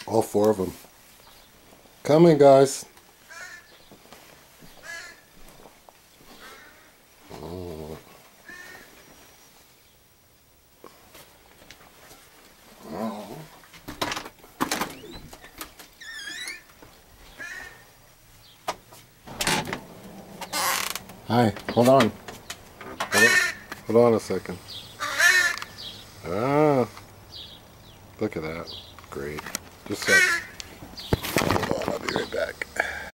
All four of them. Coming, guys. Oh. Oh. Hi, hold on. Hold on a second. Ah, look at that. Great. Just a sec.